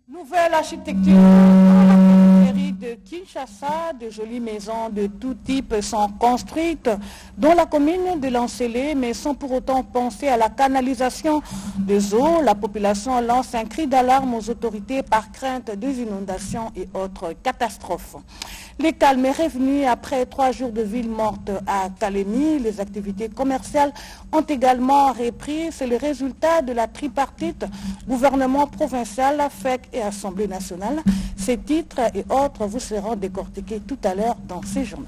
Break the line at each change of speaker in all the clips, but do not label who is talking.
Nouvelle architecture dans la périphérie de Kinshasa, de jolies maisons de tout type sont construites dans la commune de Lancélé, mais sans pour autant penser à la canalisation des eaux. La population lance un cri d'alarme aux autorités par crainte des inondations et autres catastrophes. Le calme est revenu après 3 jours de ville morte à Kalemi. Les activités commerciales ont également repris. C'est le résultat de la tripartite gouvernement provincial, FEC et Assemblée nationale. Ces titres et autres vous seront décortiqués tout à l'heure dans ces journaux.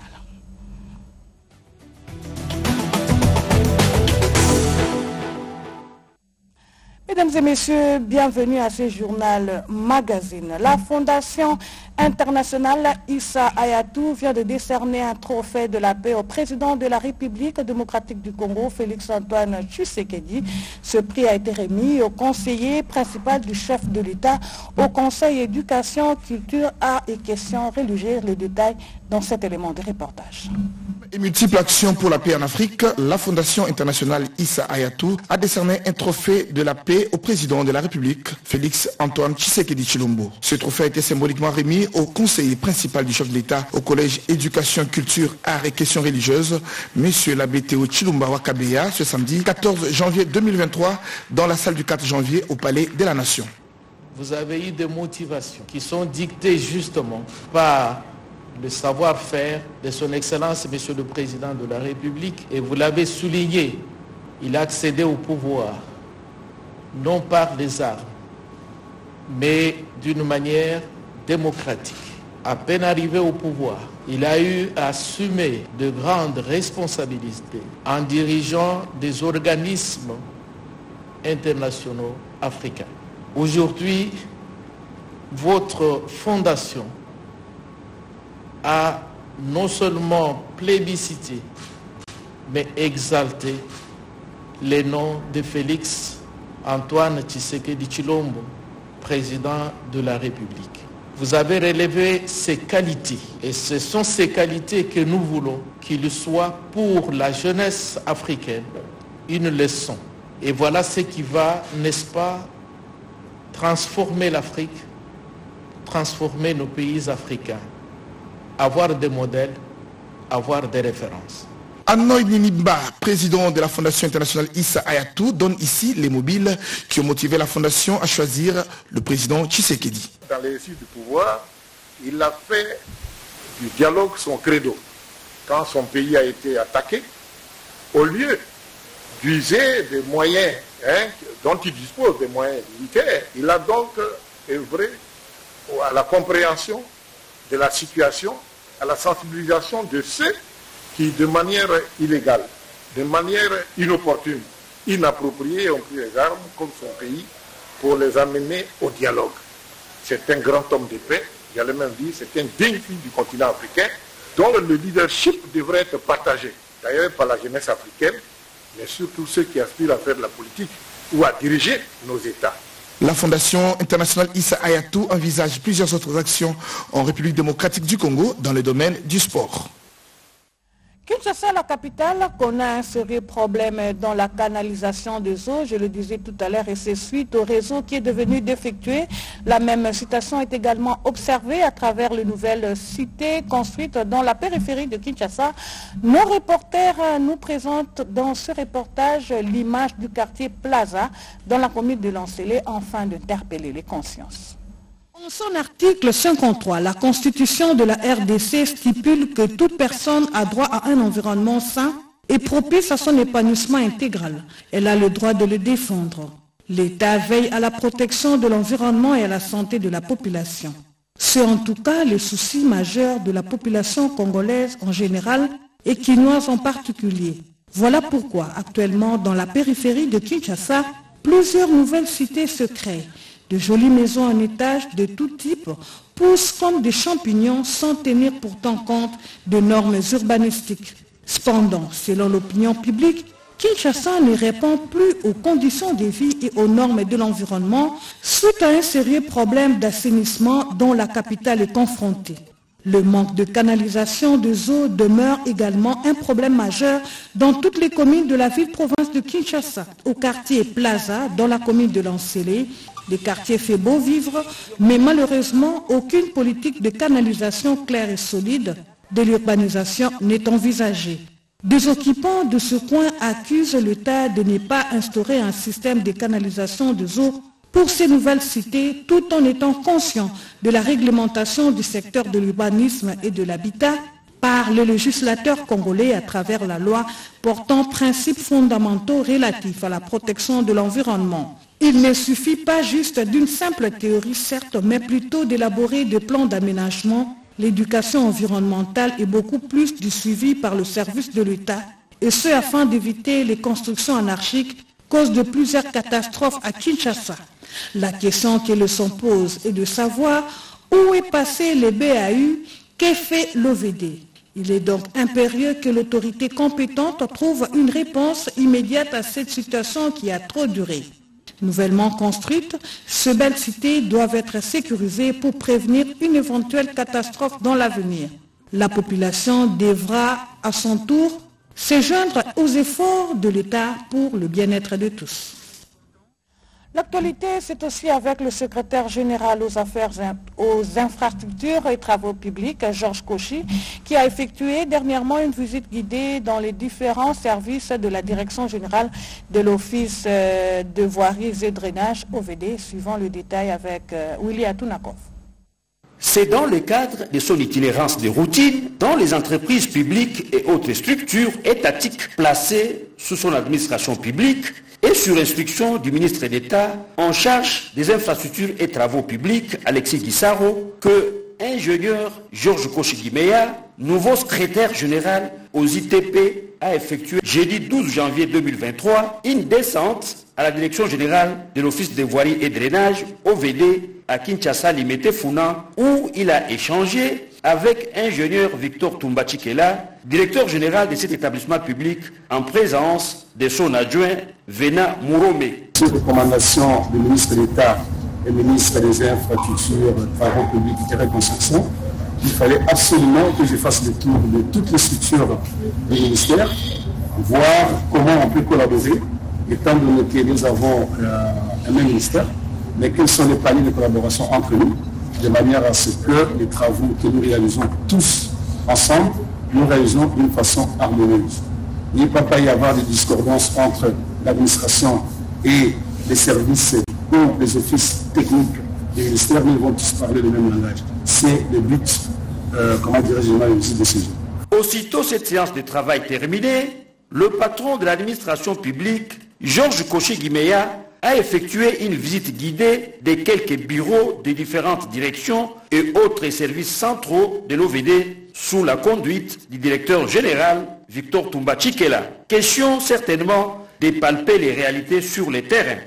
Mesdames et messieurs, bienvenue à ce journal magazine. La Fondation internationale Issa Hayatou vient de décerner un trophée de la paix au président de la République démocratique du Congo, Félix-Antoine Tshisekedi. Ce prix a été remis au conseiller principal du chef de l'État au Conseil éducation, culture, arts et questions religieuses. Les détails dans cet élément de reportage.
Et multiples actions pour la paix en Afrique, la Fondation internationale Issa Hayatou a décerné un trophée de la paix au président de la République, Félix-Antoine Tshisekedi Tshilombo. Ce trophée a été symboliquement remis au conseiller principal du chef de l'État au Collège éducation, culture, arts et questions religieuses, M. l'abbé Théo Tshilomba Wakabeya, ce samedi 14 janvier 2023, dans la salle du 4 janvier au Palais de la Nation.
Vous avez eu des motivations qui sont dictées justement par le savoir-faire de son Excellence, Monsieur le Président de la République, et vous l'avez souligné, il a accédé au pouvoir, non par les armes, mais d'une manière démocratique. À peine arrivé au pouvoir, il a eu à assumer de grandes responsabilités en dirigeant des organismes internationaux africains. Aujourd'hui, votre fondation a non seulement plébiscité, mais exalté les noms de Félix-Antoine Tshisekedi Tshilombo, président de la République. Vous avez relevé ses qualités, et ce sont ces qualités que nous voulons qu'il soit pour la jeunesse africaine une leçon. Et voilà ce qui va, n'est-ce pas, transformer l'Afrique, transformer nos pays africains. Avoir des modèles, avoir des références.
Anoy Ninimba, président de la Fondation internationale Issa Hayatou, donne ici les mobiles qui ont motivé la Fondation à choisir le président Tshisekedi.
Dans l'exercice du pouvoir, il a fait du dialogue son credo. Quand son pays a été attaqué, au lieu d'user des moyens dont il dispose, des moyens militaires, il a donc œuvré à la compréhension de la situation, à la sensibilisation de ceux qui, de manière illégale, de manière inopportune, inappropriée, ont pris les armes contre son pays pour les amener au dialogue. C'est un grand homme de paix, j'allais même dire, c'est un digne fils du continent africain, dont le leadership devrait être partagé, d'ailleurs par la jeunesse africaine, mais surtout ceux qui aspirent à faire de la politique ou à diriger nos États.
La Fondation internationale Issa Hayatou envisage plusieurs autres actions en République démocratique du Congo dans le domaine du sport.
Kinshasa, la capitale, connaît un sérieux problème dans la canalisation des eaux, je le disais tout à l'heure, et c'est suite au réseau qui est devenu défectueux. La même situation est également observée à travers les nouvelles cités construites dans la périphérie de Kinshasa. Nos reporters nous présentent dans ce reportage l'image du quartier Plaza dans la commune de Lancélé, afin d'interpeller les consciences.
En son article 53, la Constitution de la RDC stipule que toute personne a droit à un environnement sain et propice à son épanouissement intégral. Elle a le droit de le défendre. L'État veille à la protection de l'environnement et à la santé de la population. C'est en tout cas le souci majeur de la population congolaise en général et quinoise en particulier. Voilà pourquoi actuellement dans la périphérie de Kinshasa, plusieurs nouvelles cités se créent. De jolies maisons en étage de tout type poussent comme des champignons sans tenir pourtant compte de normes urbanistiques. Cependant, selon l'opinion publique, Kinshasa ne répond plus aux conditions de vie et aux normes de l'environnement suite à un sérieux problème d'assainissement dont la capitale est confrontée. Le manque de canalisation des eaux demeure également un problème majeur dans toutes les communes de la ville-province de Kinshasa. Au quartier Plaza, dans la commune de Lancélé, des quartiers fait beau vivre, mais malheureusement, aucune politique de canalisation claire et solide de l'urbanisation n'est envisagée. Des occupants de ce coin accusent l'État de ne pas instaurer un système de canalisation des eaux pour ces nouvelles cités, tout en étant conscient de la réglementation du secteur de l'urbanisme et de l'habitat par le législateur congolais à travers la loi portant principes fondamentaux relatifs à la protection de l'environnement. Il ne suffit pas juste d'une simple théorie, certes, mais plutôt d'élaborer des plans d'aménagement. L'éducation environnementale est beaucoup plus du suivi par le service de l'État, et ce afin d'éviter les constructions anarchiques, cause de plusieurs catastrophes à Kinshasa. La question que le son pose est de savoir où est passé le BAU, qu'est fait l'OVD. Il est donc impérieux que l'autorité compétente trouve une réponse immédiate à cette situation qui a trop duré. Nouvellement construites, ces belles cités doivent être sécurisées pour prévenir une éventuelle catastrophe dans l'avenir. La population devra à son tour se joindre aux efforts de l'État pour le bien-être de tous.
L'actualité, c'est aussi avec le secrétaire général aux infrastructures et travaux publics, Georges Kochi, qui a effectué dernièrement une visite guidée dans les différents services de la Direction générale de l'Office de voiries et drainage, OVD, suivant le détail avec Willy Atunakov.
C'est dans le cadre de son itinérance de routine dans les entreprises publiques et autres structures étatiques placées sous son administration publique et sur instruction du ministre d'État en charge des infrastructures et travaux publics, Alexis Guissaro, que ingénieur Georges Kochi-Gimeya, nouveau secrétaire général aux ITP, a effectué jeudi 12 janvier 2023 une descente à la direction générale de l'Office de voirie et drainage, OVD, à Kinshasa, Limité Funa, où il a échangé avec ingénieur Victor Tumbachikela, directeur général de cet établissement public, en présence de son adjoint Vena Mourome.
Sur recommandation du ministre d'État et ministre des Infrastructures, Travaux publics et Reconstruction, il fallait absolument que je fasse le tour de toutes les structures du ministère, voir comment on peut collaborer, étant donné que nous avons un même ministère, mais quels sont les paliers de collaboration entre nous, de manière à ce que les travaux que nous réalisons tous ensemble, nous réalisons d'une façon harmonieuse. Il ne peut pas y avoir de discordance entre l'administration et les services ou les offices techniques du ministère, nous vont tous parler le même langage. C'est le but, de ces jours.
Aussitôt cette séance de travail terminée, le patron de l'administration publique, Georges Kochi-Gimeya, a effectué une visite guidée de quelques bureaux des différentes directions et autres services centraux de l'OVD sous la conduite du directeur général Victor Tumbachikela. Question certainement de palper les réalités sur le terrain.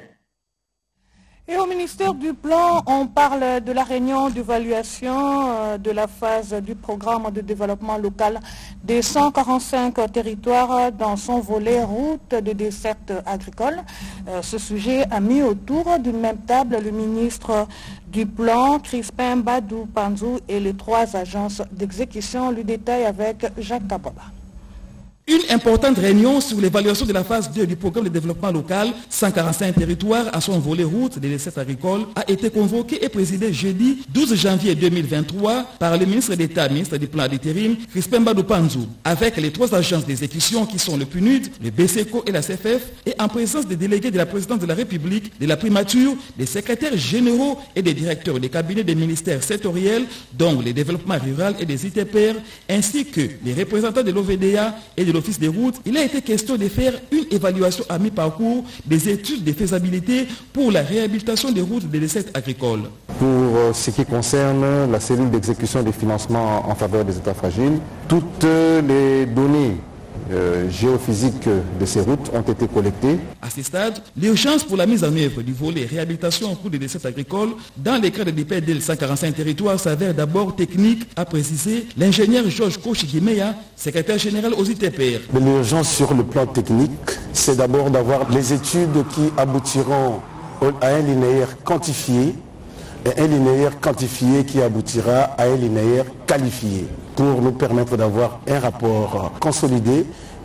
Et au ministère du Plan, on parle de la réunion d'évaluation de la phase du programme de développement local des 145 territoires dans son volet route de desserte agricole. Ce sujet a mis autour d'une même table le ministre du Plan, Crispin Badou Panzou, et les 3 agences d'exécution. Le détail avec Jacques Kabola.
Une importante réunion sur l'évaluation de la phase 2 du programme de développement local, 145 territoires à son volet route des recettes agricoles, a été convoquée et présidée jeudi 12 janvier 2023 par le ministre d'État, ministre du Plan d'intérim, Crispin Badou Panzou, avec les 3 agences d'exécution qui sont le PNUD, le BCECO et la CFF, et en présence des délégués de la présidence de la République, de la primature, des secrétaires généraux et des directeurs des cabinets des ministères sectoriels, dont le développement rural et des ITPR, ainsi que les représentants de l'OVDA et de l'Office des routes. Il a été question de faire une évaluation à mi-parcours des études de faisabilité pour la réhabilitation des routes des recettes agricoles.
Pour ce qui concerne la cellule d'exécution des financements en faveur des États fragiles, toutes les données géophysiques de ces routes ont été collectées.
À ce stade, l'urgence pour la mise en œuvre du volet réhabilitation en cours des recettes agricoles dans les cadres des PDL 145 territoires s'avère d'abord technique, a précisé l'ingénieur Georges Kochi-Gimeya, secrétaire général aux ITPR.
L'urgence sur le plan technique, c'est d'abord d'avoir les études qui aboutiront à un linéaire quantifié et un linéaire quantifié qui aboutira à un linéaire qualifié, pour nous permettre d'avoir un rapport consolidé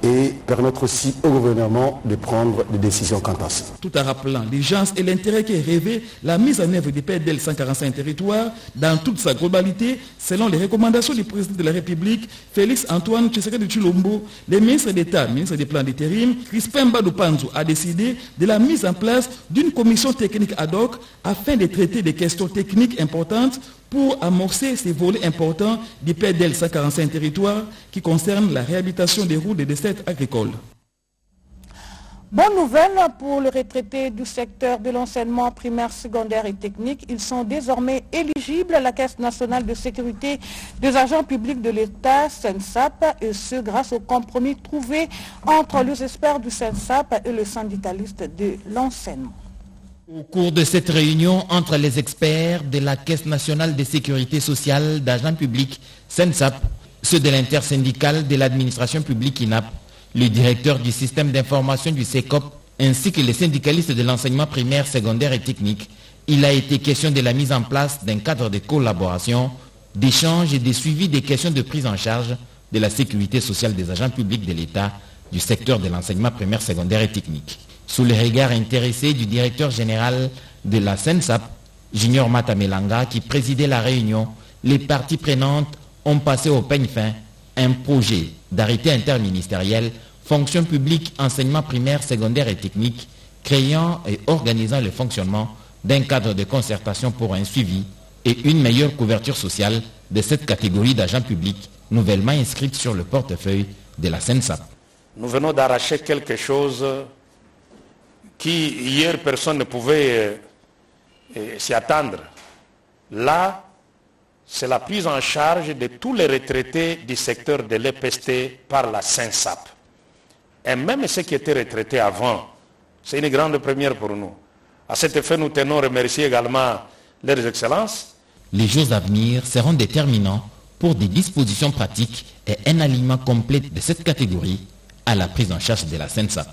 et permettre aussi au gouvernement de prendre des décisions quant à ça.
Tout en rappelant l'urgence et l'intérêt qui est rêvé, la mise en œuvre du PDL 145 territoires dans toute sa globalité, selon les recommandations du président de la République, Félix Antoine Tshisekedi Tshilombo, le ministre d'État, ministre des Plans d'intérim, Crispin Mbadou Panzo a décidé de la mise en place d'une commission technique ad hoc afin de traiter des questions techniques importantes pour amorcer ces volets importants du PDL 145 territoires qui concernent la réhabilitation des routes et des sites agricoles.
Bonne nouvelle pour les retraités du secteur de l'enseignement primaire, secondaire et technique. Ils sont désormais éligibles à la Caisse nationale de sécurité des agents publics de l'État, SENSAP, et ce grâce au compromis trouvé entre les experts du SENSAP et les syndicalistes de l'enseignement.
Au cours de cette réunion entre les experts de la Caisse nationale de sécurité sociale d'agents publics, SENSAP, ceux de l'intersyndicale de l'administration publique INAP, le directeur du système d'information du SECOP, ainsi que les syndicalistes de l'enseignement primaire, secondaire et technique, il a été question de la mise en place d'un cadre de collaboration, d'échange et de suivi des questions de prise en charge de la sécurité sociale des agents publics de l'État du secteur de l'enseignement primaire, secondaire et technique. Sous le regard intéressé du directeur général de la SENSAP, Junior Matamelanga, qui présidait la réunion, les parties prenantes ont passé au peigne fin un projet d'arrêté interministériel, fonction publique, enseignement primaire, secondaire et technique, créant et organisant le fonctionnement d'un cadre de concertation pour un suivi et une meilleure couverture sociale de cette catégorie d'agents publics nouvellement inscrite sur le portefeuille de la SENSAP.
Nous venons d'arracher quelque chose qui, hier, personne ne pouvait s'y attendre. Là, c'est la prise en charge de tous les retraités du secteur de l'EPST par la SENSAP. Et même ceux qui étaient retraités avant, c'est une grande première pour nous. À cet effet, nous tenons à remercier également leurs excellences.
Les jours à venir seront déterminants pour des dispositions pratiques et un alignement complet de cette catégorie à la prise en charge de la SENSAP.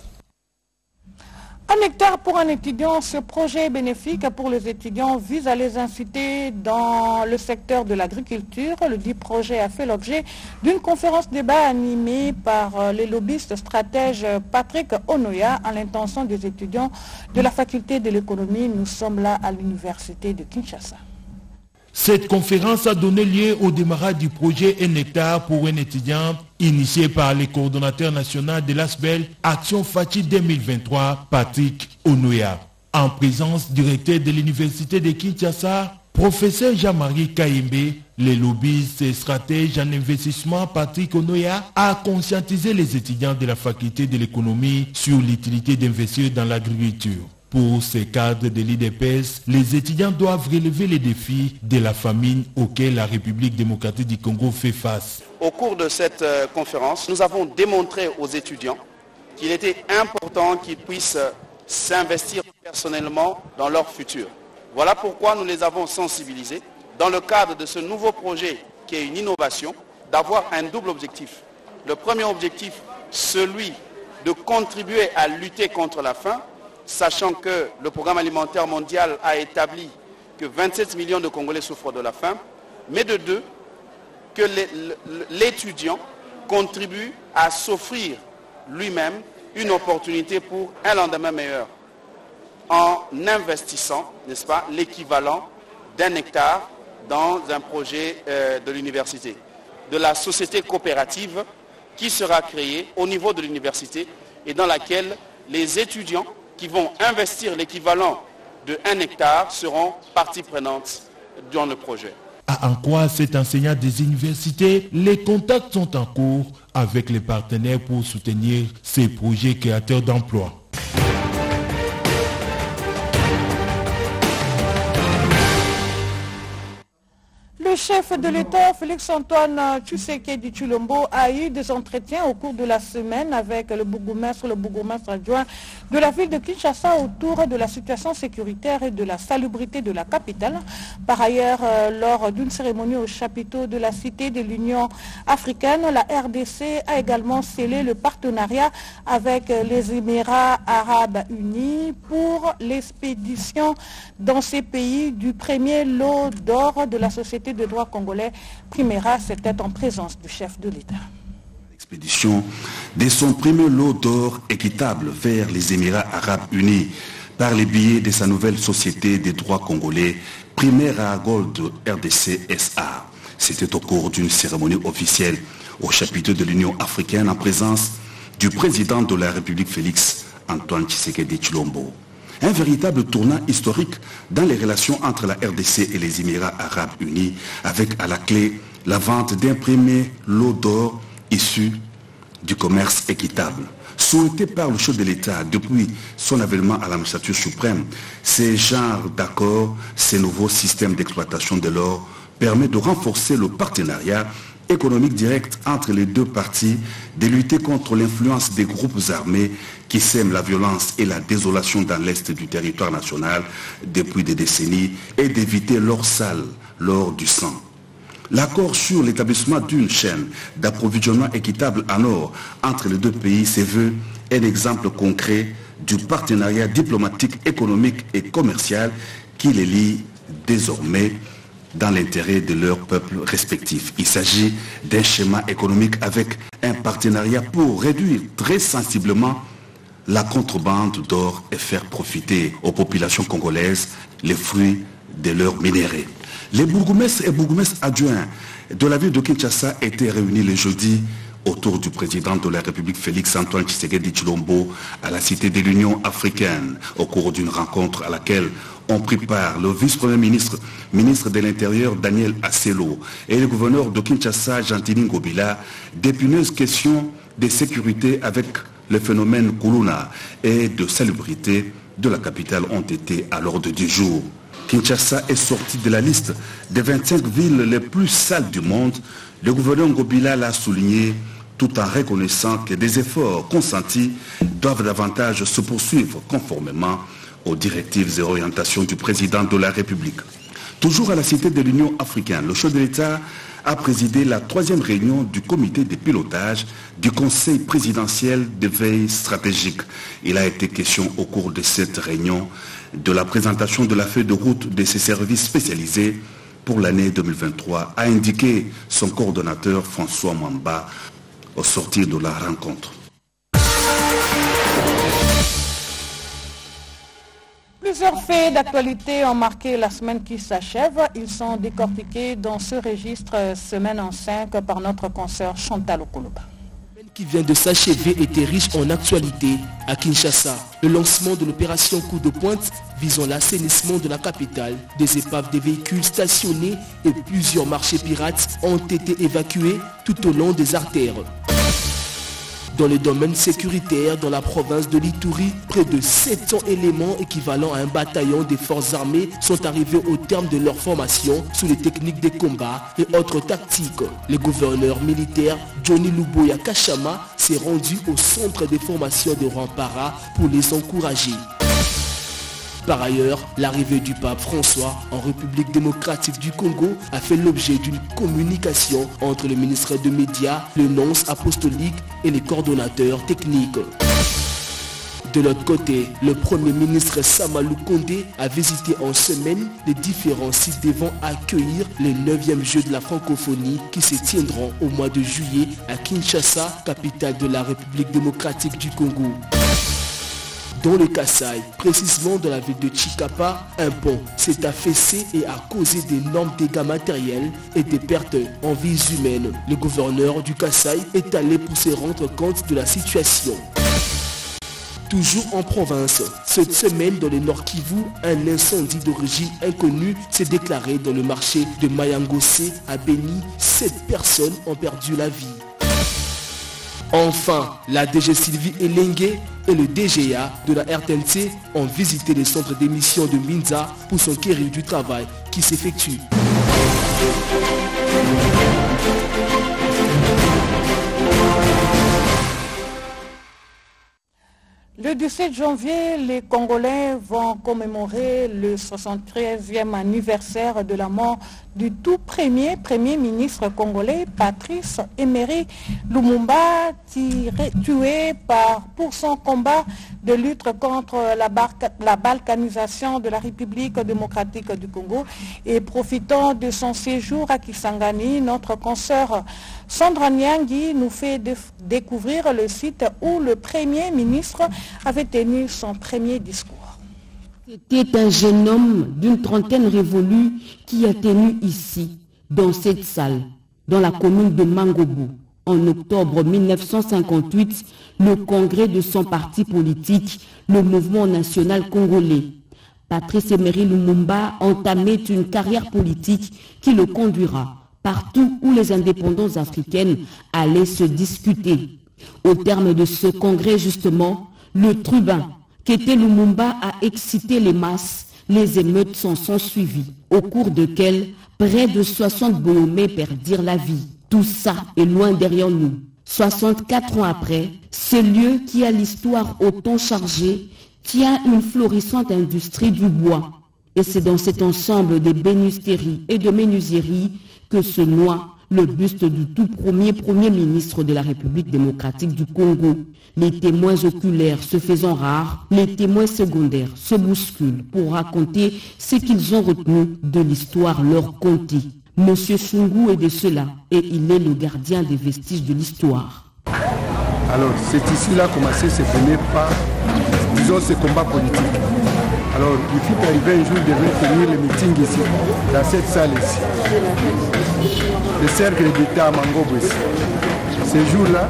Un hectare pour un étudiant, ce projet bénéfique pour les étudiants vise à les inciter dans le secteur de l'agriculture. Le dit projet a fait l'objet d'une conférence débat animée par les lobbyistes stratèges Patrick Onoya à l'intention des étudiants de la faculté de l'économie. Nous sommes là à l'université de Kinshasa.
Cette conférence a donné lieu au démarrage du projet Un hectare pour un étudiant initié par le coordonnateur national de l'ASBEL Action Fachi 2023, Patrick Onoya. En présence du recteur de l'université de Kinshasa, professeur Jean-Marie Kayembe, les lobbyistes et stratèges en investissement Patrick Onoya a conscientisé les étudiants de la faculté de l'économie sur l'utilité d'investir dans l'agriculture. Pour ces cadres de l'IDPS, les étudiants doivent relever les défis de la famine auxquels la République démocratique du Congo fait face.
Au cours de cette conférence, nous avons démontré aux étudiants qu'il était important qu'ils puissent s'investir personnellement dans leur futur. Voilà pourquoi nous les avons sensibilisés dans le cadre de ce nouveau projet qui est une innovation, d'avoir un double objectif. Le premier objectif, celui de contribuer à lutter contre la faim, sachant que le programme alimentaire mondial a établi que 27 millions de Congolais souffrent de la faim, mais de deux, que l'étudiant contribue à s'offrir lui-même une opportunité pour un lendemain meilleur, en investissant, n'est-ce pas, l'équivalent d'un hectare dans un projet de l'université, de la société coopérative qui sera créée au niveau de l'université et dans laquelle les étudiants qui vont investir l'équivalent de 1 hectare seront partie prenante dans le projet.
En quoi cet enseignant des universités, les contacts sont en cours avec les partenaires pour soutenir ces projets créateurs d'emplois.
Le chef de l'État, Félix-Antoine Tshisekedi Tshilombo, a eu des entretiens au cours de la semaine avec le bourgmestre adjoint de la ville de Kinshasa autour de la situation sécuritaire et de la salubrité de la capitale. Par ailleurs, lors d'une cérémonie au chapiteau de la Cité de l'Union africaine, la RDC a également scellé le partenariat avec les Émirats arabes unis pour l'expédition dans ces pays du premier lot d'or de la société de droit congolais Primera. C'était en présence du chef de l'État.
L'expédition de son premier lot d'or équitable vers les Émirats arabes unis par les billets de sa nouvelle société des droits congolais, Primera Gold RDC SA. C'était au cours d'une cérémonie officielle au chapitre de l'Union africaine en présence du président de la République Félix Antoine Tshisekedi Tshilombo. Un véritable tournant historique dans les relations entre la RDC et les Émirats arabes unis, avec à la clé la vente d'un premier lot d'or issu du commerce équitable. Souhaité par le chef de l'État depuis son avènement à la magistrature suprême, ces genres d'accords, ces nouveaux systèmes d'exploitation de l'or permettent de renforcer le partenariat économique direct entre les deux parties, de lutter contre l'influence des groupes armés qui sèment la violence et la désolation dans l'est du territoire national depuis des décennies et d'éviter leur sale lors du sang. L'accord sur l'établissement d'une chaîne d'approvisionnement équitable en or entre les deux pays se veut un exemple concret du partenariat diplomatique, économique et commercial qui les lie désormais dans l'intérêt de leurs peuples respectifs. Il s'agit d'un schéma économique avec un partenariat pour réduire très sensiblement la contrebande d'or et faire profiter aux populations congolaises les fruits de leurs minéraux. Les bourgmestres et bourgmestres adjoints de la ville de Kinshasa étaient réunis le jeudi autour du président de la République Félix Antoine Tshisekedi Tshilombo à la Cité de l'Union africaine au cours d'une rencontre à laquelle ont pris part le vice-premier ministre, ministre de l'Intérieur Daniel Asselo et le gouverneur de Kinshasa Gentili Ngobila. D'épineuses questions de sécurité avec le phénomène Kuluna et de salubrité de la capitale ont été à l'ordre du jour. Kinshasa est sorti de la liste des 25 villes les plus sales du monde. Le gouverneur Ngobila l'a souligné tout en reconnaissant que des efforts consentis doivent davantage se poursuivre conformément aux directives et orientations du président de la République. Toujours à la Cité de l'Union africaine, le chef de l'État a présidé la 3e réunion du comité de pilotage du Conseil présidentiel de veille stratégique. Il a été question au cours de cette réunion de la présentation de la feuille de route de ses services spécialisés pour l'année 2023, a indiqué son coordonnateur François Mwamba au sortir de la rencontre.
Plusieurs faits d'actualité ont marqué la semaine qui s'achève. Ils sont décortiqués dans ce registre semaine en 5 par notre consoeur Chantal Okoloba.
Qui vient de s'achever était riche en actualité à Kinshasa. Le lancement de l'opération Coup de pointe visant l'assainissement de la capitale, des épaves des véhicules stationnés et plusieurs marchés pirates ont été évacués tout au long des artères. Dans le domaine sécuritaire, dans la province de l'Ituri, près de 700 éléments équivalents à un bataillon des forces armées sont arrivés au terme de leur formation sous les techniques de combat et autres tactiques. Le gouverneur militaire Johnny Luboya Kachama s'est rendu au centre de formation de Rwampara pour les encourager. Par ailleurs, l'arrivée du pape François en République démocratique du Congo a fait l'objet d'une communication entre le ministre des Médias, le nonce apostolique et les coordonnateurs techniques. De l'autre côté, le Premier ministre Samalou Kondé a visité en semaine les différents sites devant accueillir les 9e Jeux de la francophonie qui se tiendront au mois de juillet à Kinshasa, capitale de la République démocratique du Congo. Dans le Kasaï, précisément dans la ville de Chikapa, un pont s'est affaissé et a causé d'énormes dégâts matériels et des pertes en vies humaines. Le gouverneur du Kasaï est allé pour se rendre compte de la situation. Toujours en province, cette semaine dans le Nord Kivu, un incendie d'origine inconnue s'est déclaré dans le marché de Mayangosé à Beni. 7 personnes ont perdu la vie. Enfin, la DG Sylvie Elengue et le DGA de la RTNC ont visité les centres d'émission de Minza pour s'enquérir du travail qui s'effectue.
Le Le 17 janvier, les Congolais vont commémorer le 73e anniversaire de la mort du tout premier ministre congolais, Patrice Emery Lumumba, tué pour son combat de lutte contre la balkanisation de la République démocratique du Congo. Et profitant de son séjour à Kisangani, notre consoeur Sandra Nyangui nous fait découvrir le site où le Premier ministre avait tenu son premier discours.
C'était un jeune homme d'une trentaine révolue qui a tenu ici, dans cette salle, dans la commune de Mangobo, en octobre 1958, le congrès de son parti politique, le Mouvement national congolais. Patrice Emery Lumumba entamait une carrière politique qui le conduira partout où les indépendances africaines allaient se discuter. Au terme de ce congrès, justement, le trubin qu'était Lumumba a excité les masses. Les émeutes s'en sont suivies, au cours desquelles près de 60 Bohomais perdirent la vie. Tout ça est loin derrière nous. 64 ans après, ce lieu qui a l'histoire autant chargée tient une florissante industrie du bois. Et c'est dans cet ensemble des bénisteries et de menuiseries que se noie le buste du tout premier ministre de la République démocratique du Congo. Les témoins oculaires se faisant rares, les témoins secondaires se bousculent pour raconter ce qu'ils ont retenu de l'histoire leur contée. Monsieur Chungu est de cela et il est le gardien des vestiges de l'histoire.
Alors c'est ici là commencé ce premier pas, disons ce combat politique. Alors il fut arrivé un jour de venir tenir le meeting ici, dans cette salle ici. Le cercle d'État à Mangobo ici. Ce jour-là,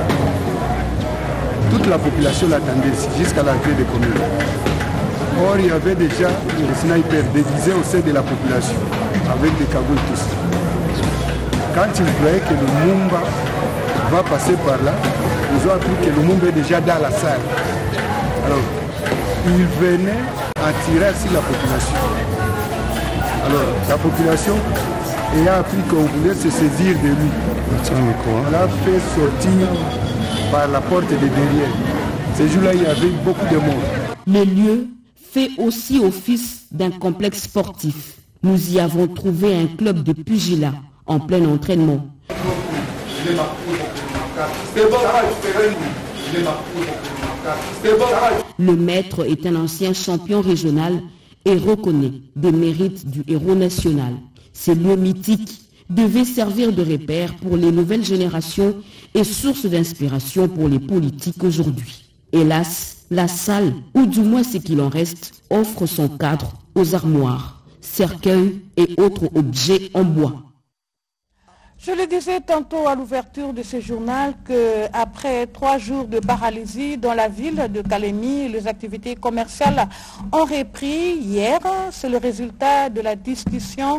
toute la population l'attendait ici, jusqu'à l'entrée des communes. Or, il y avait déjà des snipers déguisés au sein de la population, avec des cagoules tous. Quand ils voyaient que le Lumumba va passer par là, ils ont appris que le Lumumba est déjà dans la salle. Alors, ils venaient en tirer sur la population. Alors, la population ayant appris qu'on voulait se saisir de lui, on l'a fait sortir par la porte de derrière. Ce jour-là, il y avait beaucoup de monde.
Le lieu fait aussi office d'un complexe sportif. Nous y avons trouvé un club de pugilat en plein entraînement. Le maître est un ancien champion régional et reconnaît des mérites du héros national. Ces lieux mythiques devaient servir de repère pour les nouvelles générations et source d'inspiration pour les politiques aujourd'hui. Hélas, la salle, ou du moins ce qu'il en reste, offre son cadre aux armoires, cercueils et autres objets en bois.
Je le disais tantôt à l'ouverture de ce journal qu'après 3 jours de paralysie dans la ville de Kalemi, les activités commerciales ont repris hier. C'est le résultat de la discussion,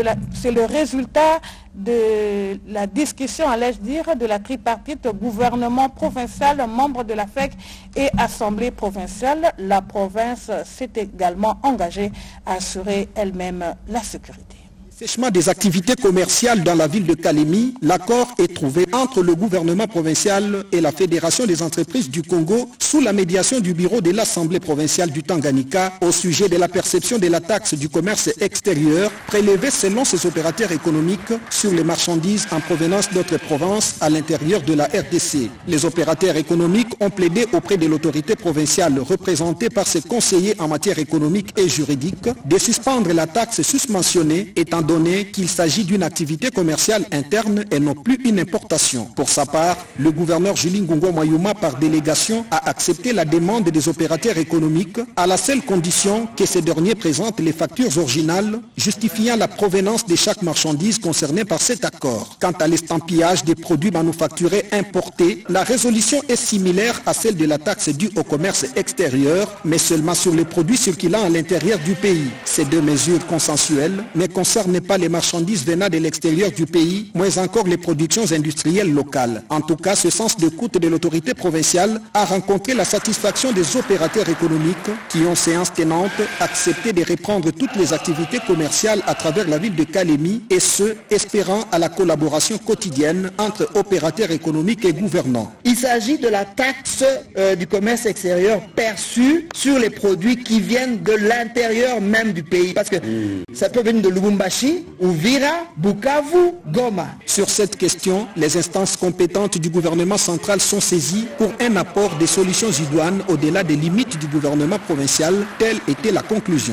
allais-je dire, de la tripartite gouvernement provincial, membre de la FEC et Assemblée provinciale. La province s'est également engagée à assurer elle-même la sécurité.
Sèchement des activités commerciales dans la ville de Kalemi, l'accord est trouvé entre le gouvernement provincial et la Fédération des entreprises du Congo sous la médiation du bureau de l'Assemblée provinciale du Tanganyika au sujet de la perception de la taxe du commerce extérieur prélevée selon ses opérateurs économiques sur les marchandises en provenance d'autres provinces à l'intérieur de la RDC. Les opérateurs économiques ont plaidé auprès de l'autorité provinciale représentée par ses conseillers en matière économique et juridique de suspendre la taxe susmentionnée étant donné qu'il s'agit d'une activité commerciale interne et non plus une importation. Pour sa part, le gouverneur Julie Ngongo Mayuma, par délégation, a accepté la demande des opérateurs économiques à la seule condition que ces derniers présentent les factures originales justifiant la provenance de chaque marchandise concernée par cet accord. Quant à l'estampillage des produits manufacturés importés, la résolution est similaire à celle de la taxe due au commerce extérieur, mais seulement sur les produits circulant à l'intérieur du pays. Ces deux mesures consensuelles ne concernent concerne pas les marchandises venant de l'extérieur du pays, moins encore les productions industrielles locales. En tout cas, ce sens d'écoute de l'autorité provinciale a rencontré la satisfaction des opérateurs économiques qui ont, séance tenante, accepté de reprendre toutes les activités commerciales à travers la ville de Kalemi, et ce, espérant à la collaboration quotidienne entre opérateurs économiques et gouvernants.
Il s'agit de la taxe du commerce extérieur perçue sur les produits qui viennent de l'intérieur même du pays. Parce que ça peut venir de Lubumbashi, Uvira, Bukavu, Goma.
Sur cette question, les instances compétentes du gouvernement central sont saisies pour un apport des solutions idoines au-delà des limites du gouvernement provincial. Telle était la conclusion.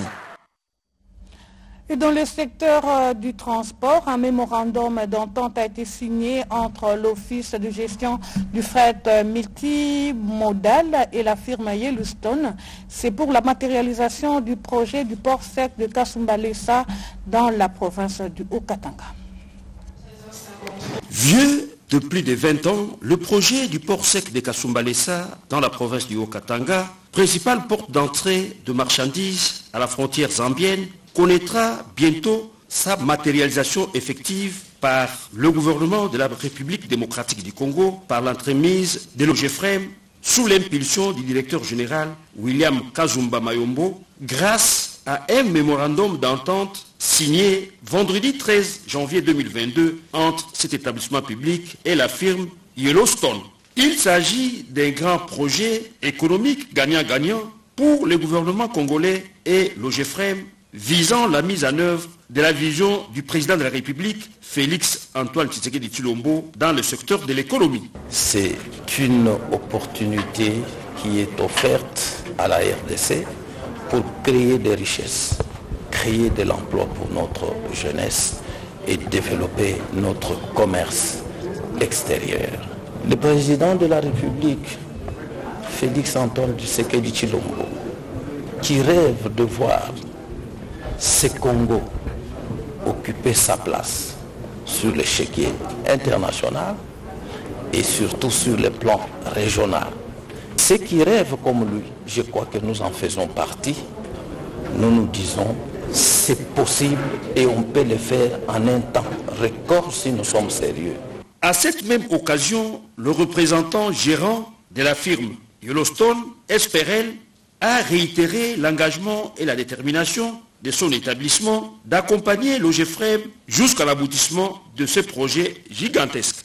Et dans le secteur du transport, un mémorandum d'entente a été signé entre l'Office de gestion du fret multimodal et la firme Yellowstone. C'est pour la matérialisation du projet du port sec de Kasumbalesa dans la province du Haut-Katanga.
Vieux de plus de 20 ans, le projet du port sec de Kasumbalesa dans la province du Haut-Katanga, principale porte d'entrée de marchandises à la frontière zambienne, connaîtra bientôt sa matérialisation effective par le gouvernement de la République démocratique du Congo par l'entremise de l'OGEFREM sous l'impulsion du directeur général William Kazumba Mayombo grâce à un mémorandum d'entente signé vendredi 13 janvier 2022 entre cet établissement public et la firme Yellowstone. Il s'agit d'un grand projet économique gagnant-gagnant pour le gouvernement congolais et l'OGEFREM visant la mise en œuvre de la vision du président de la République, Félix Antoine Tshisekedi Tshilombo, dans le secteur de l'économie.
C'est une opportunité qui est offerte à la RDC pour créer des richesses, créer de l'emploi pour notre jeunesse et développer notre commerce extérieur. Le président de la République, Félix Antoine Tshisekedi Tshilombo, qui rêve de voir ce Congo occuper sa place sur l'échiquier international et surtout sur le plan régional. Ceux qui rêvent comme lui, je crois que nous en faisons partie. Nous nous disons, c'est possible et on peut le faire en un temps record si nous sommes sérieux.
À cette même occasion, le représentant gérant de la firme Yellowstone, SPRL, a réitéré l'engagement et la détermination de son établissement d'accompagner l'OGEFREM jusqu'à l'aboutissement de ce projet gigantesque.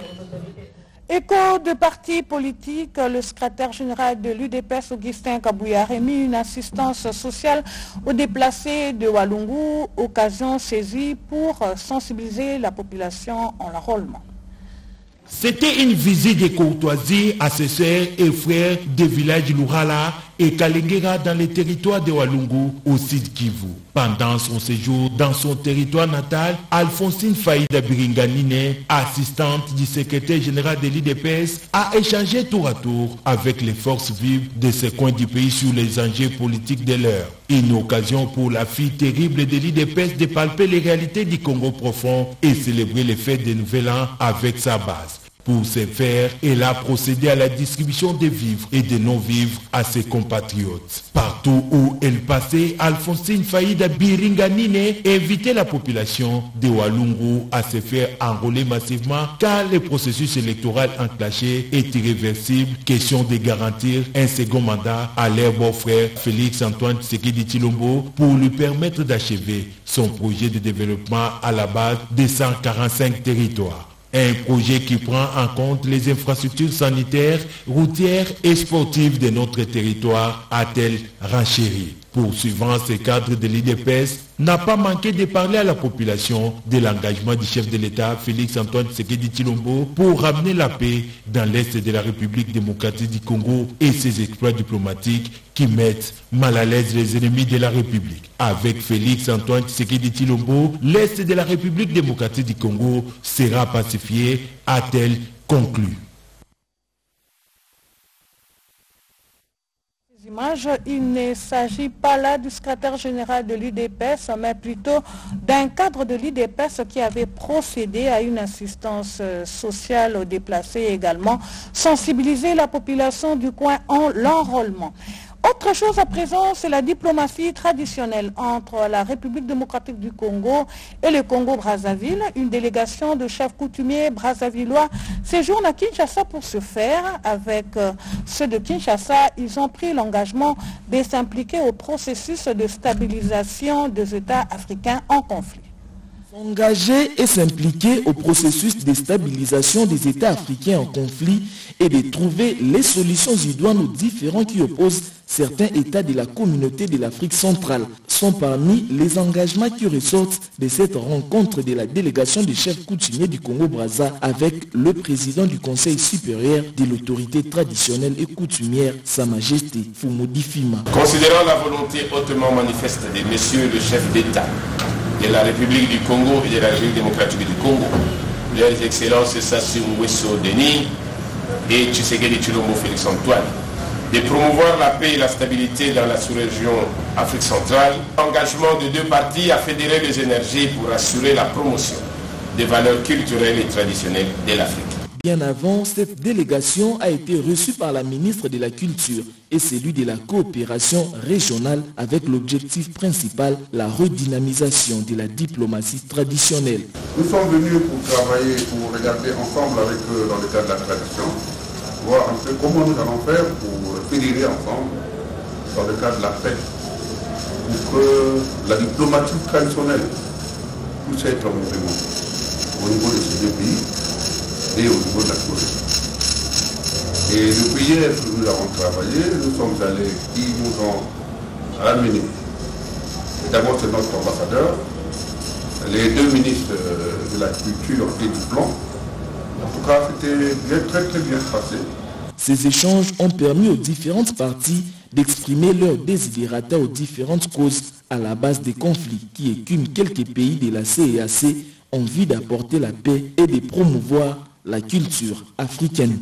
Écho de partis politiques, le secrétaire général de l'UDPS, Augustin Kabouya, a remis une assistance sociale aux déplacés de Walungu, occasion saisie pour sensibiliser la population en l'enrôlement.
C'était une visite de courtoisie à ses sœurs et frères des villages Lurala et Kalengera dans les territoires de Walungu au Sud Kivu. Pendant son séjour dans son territoire natal, Alphonsine Faïda Biringanine, assistante du secrétaire général de l'IDPS, a échangé tour à tour avec les forces vives de ce coin du pays sur les enjeux politiques de l'heure. Une occasion pour la fille terrible de l'IDPS de palper les réalités du Congo profond et célébrer les fêtes de Nouvel An avec sa base. Pour ce faire, elle a procédé à la distribution des vivres et des non-vivres à ses compatriotes. Partout où elle passait, Alphonsine Faïda Biringanine invitait la population de Walungu à se faire enrôler massivement car le processus électoral enclenché est irréversible. Question de garantir un second mandat à leur beau-frère Félix Antoine Tshisekedi Tshilombo pour lui permettre d'achever son projet de développement à la base des 145 territoires. Un projet qui prend en compte les infrastructures sanitaires, routières et sportives de notre territoire, a-t-elle renchéri. Poursuivant ce cadre de l'IDPS, n'a pas manqué de parler à la population de l'engagement du chef de l'État, Félix Antoine Tshisekedi Tshilombo, pour ramener la paix dans l'Est de la République démocratique du Congo et ses exploits diplomatiques qui mettent mal à l'aise les ennemis de la République. Avec Félix Antoine Tshisekedi Tshilombo, l'Est de la République démocratique du Congo sera pacifié, a-t-elle conclu.
Il ne s'agit pas là du secrétaire général de l'UDPS, mais plutôt d'un cadre de l'UDPS qui avait procédé à une assistance sociale aux déplacés et également sensibiliser la population du coin en l'enrôlement. Autre chose à présent, c'est la diplomatie traditionnelle entre la République démocratique du Congo et le Congo-Brazzaville. Une délégation de chefs coutumiers brazzavillois séjourne à Kinshasa pour ce faire. Avec ceux de Kinshasa, ils ont pris l'engagement de s'impliquer au processus de stabilisation des États africains en conflit.
S'engager et s'impliquer au processus de stabilisation des États africains en conflit et de trouver les solutions idoines aux différends qui opposent certains États de la communauté de l'Afrique centrale sont parmi les engagements qui ressortent de cette rencontre de la délégation des chefs coutumiers du Congo-Brazza avec le président du Conseil supérieur de l'autorité traditionnelle et coutumière, Sa Majesté Fumudi Fima.
Considérant la volonté hautement manifeste des messieurs le chef d'État de la République du Congo et de la République démocratique du Congo, leurs excellences Sassou Nguesso Denis et Tshisekedi Tshilombo Félix Antoine, de promouvoir la paix et la stabilité dans la sous-région Afrique centrale, engagement de deux parties à fédérer les énergies pour assurer la promotion des valeurs culturelles et traditionnelles de l'Afrique.
Bien avant, cette délégation a été reçue par la ministre de la Culture et celui de la coopération régionale avec l'objectif principal, la redynamisation de la diplomatie traditionnelle.
Nous sommes venus pour travailler, pour regarder ensemble avec eux dans le cadre de la tradition, voir un peu comment nous allons faire pour fédérer ensemble dans le cadre de la paix, pour que la diplomatie traditionnelle puisse être en mouvement au niveau de ces deux pays et au niveau de la sous-région. Et depuis hier que nous avons travaillé, nous sommes allés, ils nous ont ramené. D'abord c'est notre ambassadeur, les deux ministres de la culture et du plan. En tout cas, c'était très très bien passé.
Ces échanges ont permis aux différentes parties d'exprimer leurs desiderata aux différentes causes à la base des conflits qui écument quelques pays de la CEAC en vue d'apporter la paix et de promouvoir la culture africaine.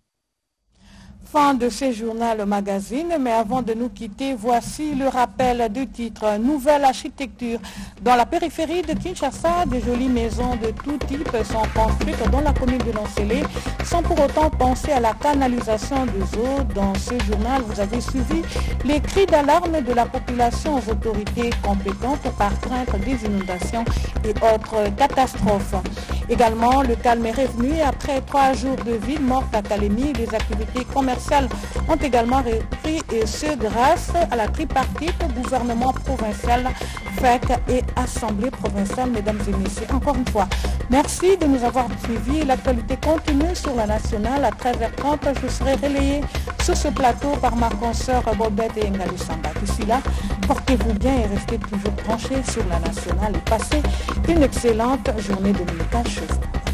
Fin de ce journal magazine, mais avant de nous quitter, voici le rappel du titre. Nouvelle architecture. Dans la périphérie de Kinshasa, de jolies maisons de tout type sont construites dans la commune de Lancélé, sans pour autant penser à la canalisation des eaux. Dans ce journal, vous avez suivi les cris d'alarme de la population aux autorités compétentes par crainte des inondations et autres catastrophes. Également, le calme est revenu et après 3 jours de ville morte à Calémie, les activités commerciales ont également repris, et ce grâce à la tripartite gouvernement provincial, FEC et Assemblée provinciale. Mesdames et messieurs, encore une fois, merci de nous avoir suivis. L'actualité continue sur la nationale à 13h30. Je serai relayée sur ce plateau par ma consoeur Bobette et Ngali Samba. D'ici là, portez-vous bien et restez toujours branchés sur la nationale et passez une excellente journée dominicale chez vous.